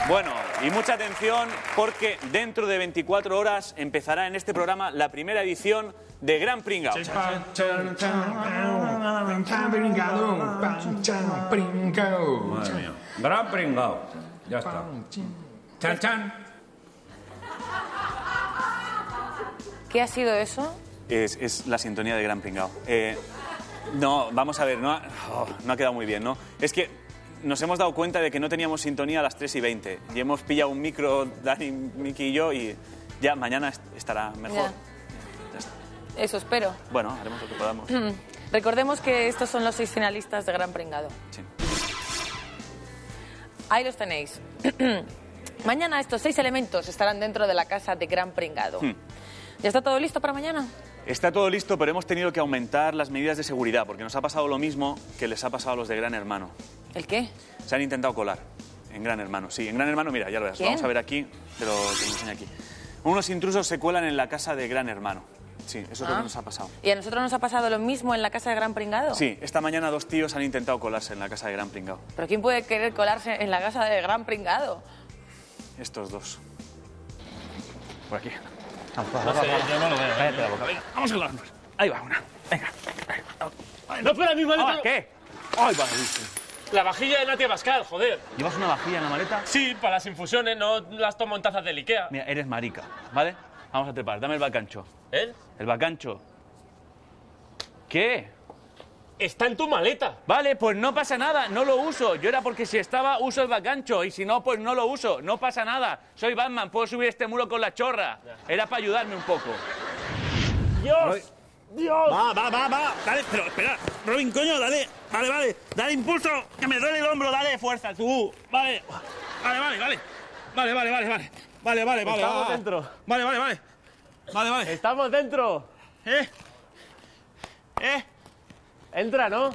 Bueno, y mucha atención porque dentro de 24 horas empezará en este programa la primera edición de Gran Pringao. Madre mía. Gran Pringao. Ya está. Chan, chan. ¿Qué ha sido eso? Es la sintonía de Gran Pringao. No, vamos a ver, no ha quedado muy bien, ¿no? Es que nos hemos dado cuenta de que no teníamos sintonía a las 3:20 y hemos pillado un micro, Dani, Miki y yo, y ya mañana estará mejor. Ya está. Eso espero. Bueno, haremos lo que podamos. Recordemos que estos son los 6 finalistas de Gran Pringado. Sí. Ahí los tenéis. Mañana estos 6 elementos estarán dentro de la casa de Gran Pringado. ¿Ya está todo listo para mañana? Está todo listo, pero hemos tenido que aumentar las medidas de seguridad porque nos ha pasado lo mismo que les ha pasado a los de Gran Hermano. ¿El qué? Se han intentado colar en Gran Hermano. Sí, en Gran Hermano, mira, ya lo verás. ¿Quién? Vamos a ver aquí, te lo enseño aquí. Unos intrusos se cuelan en la casa de Gran Hermano. Sí, eso es lo que nos ha pasado. ¿Y a nosotros nos ha pasado lo mismo en la casa de Gran Pringado? Sí, esta mañana 2 tíos han intentado colarse en la casa de Gran Pringao. ¿Pero quién puede querer colarse en la casa de Gran Pringado? Estos dos. Por aquí. No sé, yo no lo veo. Cállate la boca, venga, vamos a colarnos. Ahí va una. Venga. No, espera, mi maleta. ¿Qué? Ay, va, La vajilla de Natia Pascal, joder. ¿Llevas una vajilla en la maleta? Sí, para las infusiones, no las tomo en tazas del Ikea. Mira, eres marica, ¿vale? Vamos a trepar, dame el bacancho. ¿Eh? El bacancho. ¿Qué? Está en tu maleta. Vale, pues no pasa nada, no lo uso. Yo era porque si estaba, uso el bacancho. Y si no, pues no lo uso. No pasa nada. Soy Batman, puedo subir este muro con la chorra. Era para ayudarme un poco. ¡Dios! ¡Dios! Va. Dale, pero espera. Robin, coño, dale. Vale. Dale impulso, que me duele el hombro. Dale fuerza, tú. Vale. Vale. Estamos dentro. Vale. Estamos dentro. Entra, ¿no?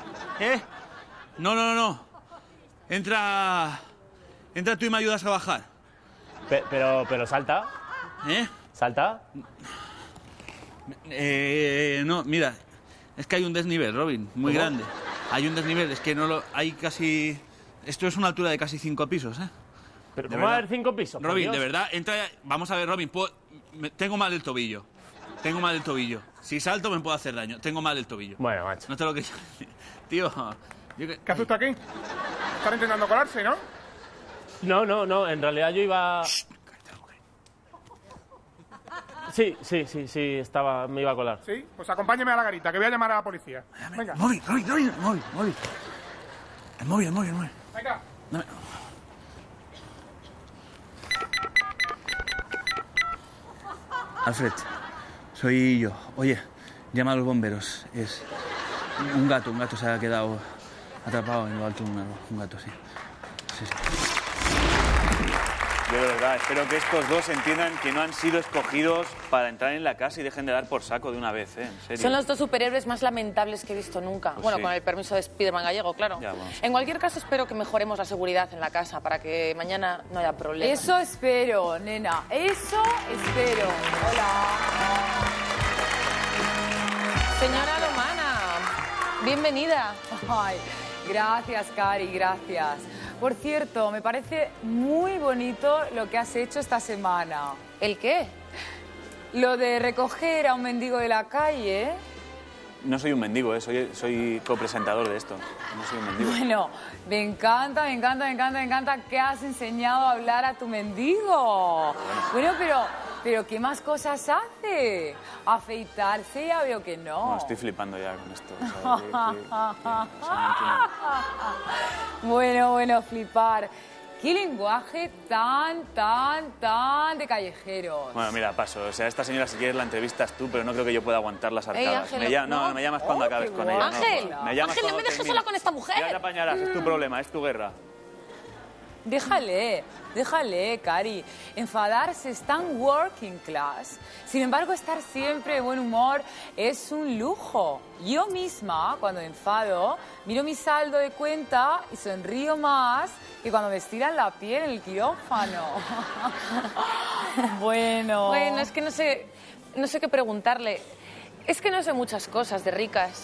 No. Entra tú y me ayudas a bajar. Pero salta. ¿Salta? No, mira. Es que hay un desnivel, Robin, muy ¿Cómo? grande. Hay un desnivel, es que no lo... Hay casi... Esto es una altura de casi 5 pisos, ¿eh? Pero De ¿cómo va a verdad. haber 5 pisos? por Robin, Dios? de verdad, entra... Vamos a ver, Robin, tengo mal el tobillo. Si salto me puedo hacer daño. Tengo mal el tobillo. Bueno, macho. No te lo que... Tío... ¿Qué hace usted aquí? Están intentando colarse, ¿no? No, en realidad yo iba... Sí, me iba a colar. Sí, pues acompáñeme a la garita, que voy a llamar a la policía. Venga. Móvil. El móvil. Venga. Dame. Alfred, soy yo. Oye, llama a los bomberos. Es un gato se ha quedado atrapado en lo alto de un árbol. Un gato, sí. Yo de verdad espero que estos dos entiendan que no han sido escogidos para entrar en la casa y dejen de dar por saco de una vez, ¿eh? En serio. Son los 2 superhéroes más lamentables que he visto nunca. Pues bueno, sí. con el permiso de Spiderman gallego, claro. Ya, vamos. En cualquier caso, espero que mejoremos la seguridad en la casa para que mañana no haya problemas. Eso espero, nena. Eso espero. Hola. Señora Romana, bienvenida. Ay, gracias, Cari, gracias. Por cierto, me parece muy bonito lo que has hecho esta semana. ¿El qué? Lo de recoger a un mendigo de la calle. No soy un mendigo, ¿eh? Soy copresentador de esto. No soy un mendigo. Bueno, me encanta que has enseñado a hablar a tu mendigo. Bueno, pero ¿qué más cosas hace? Afeitarse ya veo que no. No, estoy flipando ya con esto. O sea, Bueno, flipar. Qué lenguaje tan de callejeros. Bueno, mira, paso. O sea, esta señora, si quieres la entrevistas tú, pero no creo que yo pueda aguantar las arcadas. Ángel, No, me llamas cuando acabes qué con ella. guay. Ángel, Me llamas Ángel, no cuando me dejes termines. sola con esta mujer. Ya te apañarás, es tu problema, es tu guerra. Déjale, Cari. Enfadarse es tan working class. Sin embargo, estar siempre de buen humor es un lujo. Yo misma, cuando me enfado, miro mi saldo de cuenta y sonrío más que cuando me estiran la piel en el quirófano. Bueno, es que no sé qué preguntarle. Es que no sé muchas cosas de ricas.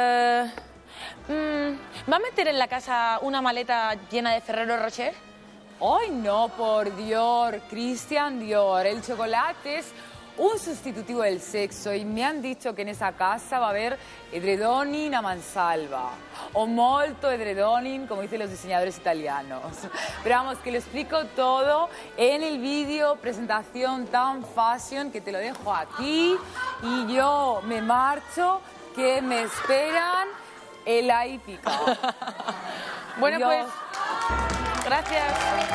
¿Va a meter en la casa una maleta llena de Ferrero Rocher? ¡Ay, no, por Dios! Christian Dior. El chocolate es un sustitutivo del sexo y me han dicho que en esa casa va a haber edredonin a mansalva o molto edredonin, como dicen los diseñadores italianos. Pero vamos, que lo explico todo en el vídeo presentación tan fashion que te lo dejo aquí y yo me marcho, que me esperan en la hípica. Bueno, Adiós. pues, gracias.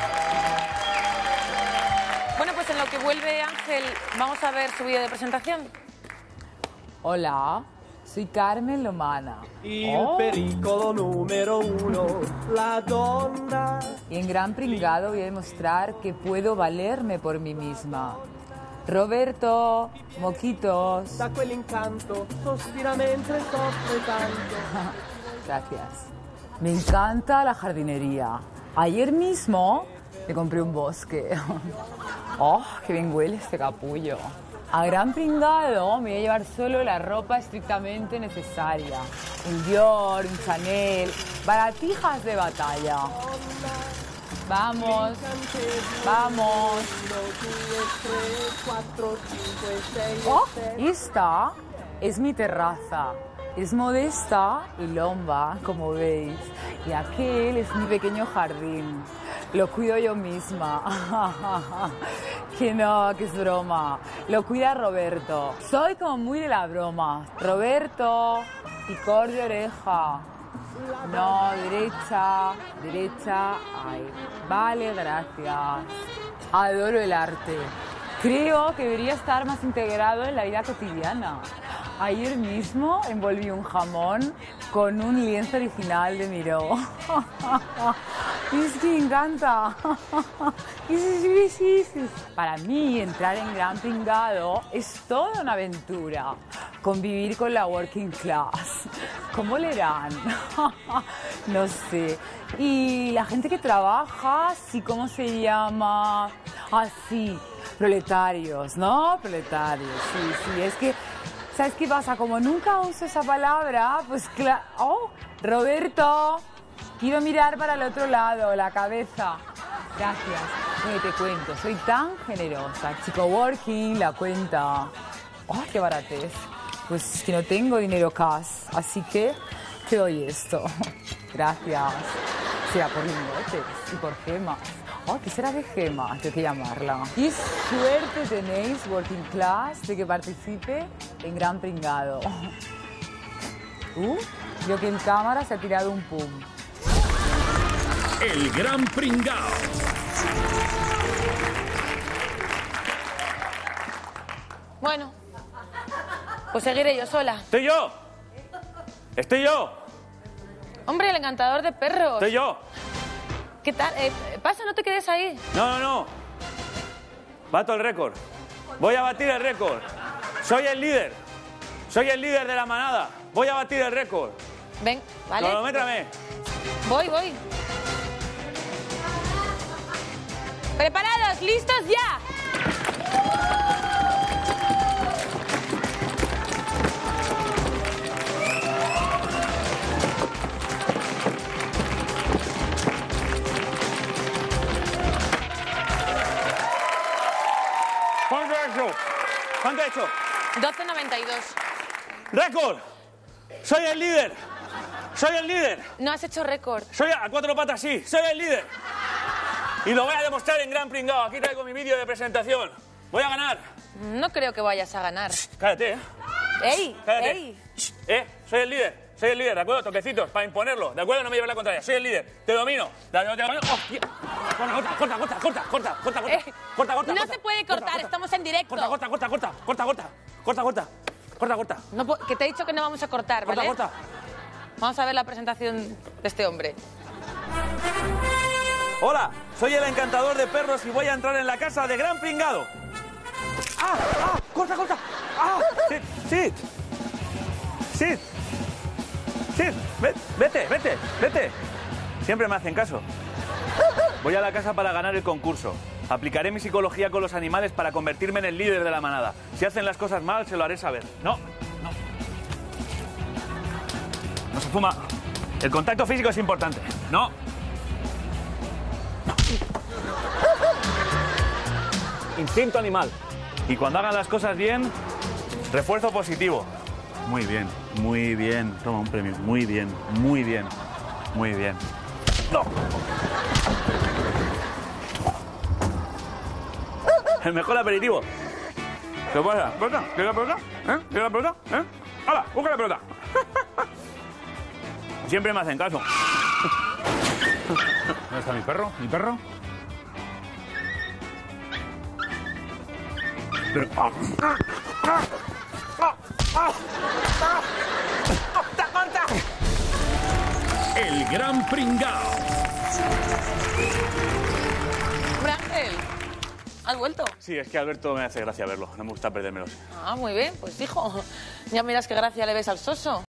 Bueno, pues en lo que vuelve Ángel, vamos a ver su vídeo de presentación. Hola, soy Carmen Lomana. Il pericolo numero uno, la donna. Y en Gran Pringado voy a demostrar que puedo valerme por mí misma. Roberto, moquitos. Da quell'incanto, sospira mentre soffre tanto. Gracias. Me encanta la jardinería. Ayer mismo me compré un bosque. ¡Oh, qué bien huele este capullo! A Gran Pringado me voy a llevar solo la ropa estrictamente necesaria. Un Dior, un Chanel, baratijas de batalla. Vamos, vamos. 1, 2, 3, 4, 5, 6, ¡Oh! Esta es mi terraza. Es modesta y lomba, como veis. Y aquel es mi pequeño jardín. Lo cuido yo misma. Que no, que es broma. Lo cuida Roberto. Soy como muy de la broma. Roberto, picor de oreja. No, derecha, derecha. Ay, vale, gracias. Adoro el arte. Creo que debería estar más integrado en la vida cotidiana. Ayer mismo envolví un jamón con un lienzo original de Miró. Es que me encanta. Para mí, entrar en Gran Pringado es toda una aventura. Convivir con la working class. ¿Cómo le harán? No sé. Y la gente que trabaja, sí, ¿cómo se llama? Ah, sí, proletarios, ¿no? Proletarios, sí. Es que, ¿sabes qué pasa? Como nunca uso esa palabra, pues claro... ¡Oh! Roberto, quiero mirar para el otro lado, la cabeza. Gracias. Oye, te cuento, soy tan generosa. Chico working, la cuenta. ¡Oh, qué baratez! Pues es que no tengo dinero cash, así que te doy esto. Gracias. Será por lingotes y por gemas. Oh, ¿qué será de gema? Tengo que llamarla. ¡Qué suerte tenéis, working class, de que participe en Gran Pringado! Creo que en cámara se ha tirado un pum. El Gran Pringao. Bueno, pues seguiré yo sola. ¡Estoy yo! ¡Estoy yo! Hombre, el encantador de perros. ¡Estoy yo! ¿Qué tal? Pasa, no te quedes ahí. No. Bato el récord. Voy a batir el récord. Soy el líder. Soy el líder de la manada. Voy a batir el récord. Ven, ¿vale? Cronométrame. Voy. ¿Preparados? ¿Listos? ¡Ya! ¿Cuánto he hecho? 12.92. ¡Récord! ¡Soy el líder! ¡Soy el líder! No has hecho récord. Soy a cuatro patas, sí. ¡Soy el líder! Y lo voy a demostrar en Gran Pringao. Aquí traigo mi vídeo de presentación. Voy a ganar. No creo que vayas a ganar. Cállate, ¡Ey! Cállate. ¡Ey! Soy el líder. Soy el líder, ¿de acuerdo? Toquecitos, para imponerlo. ¿De acuerdo? No me lleves la contraria. Soy el líder. Te domino. ¡Hostia! Corta. No se puede cortar, estamos en directo. Corta. No, que te he dicho que no vamos a cortar, ¿vale? Corta. Vamos a ver la presentación de este hombre. Hola, soy el encantador de perros y voy a entrar en la casa de Gran Pringado. Corta. Sí. Vete. Siempre me hacen caso. Voy a la casa para ganar el concurso. Aplicaré mi psicología con los animales para convertirme en el líder de la manada. Si hacen las cosas mal, se lo haré saber. No se fuma. El contacto físico es importante. No. instinto animal. Y cuando hagan las cosas bien, refuerzo positivo. Muy bien, muy bien. Toma un premio. Muy bien, muy bien, muy bien. ¡No! El mejor aperitivo. ¿Qué pasa? ¿Pelota? ¿Quieres la pelota? ¿Quieres la pelota? ¡Hala! ¡Busca la pelota! Siempre me hacen caso. ¿Dónde está mi perro? ¿Mi perro? Pero... El gran pringao. Hombre, Ángel, ¿has vuelto? Sí, es que Alberto me hace gracia verlo. No me gusta perdérmelos. Ah, muy bien, pues hijo, ya miras qué gracia le ves al soso.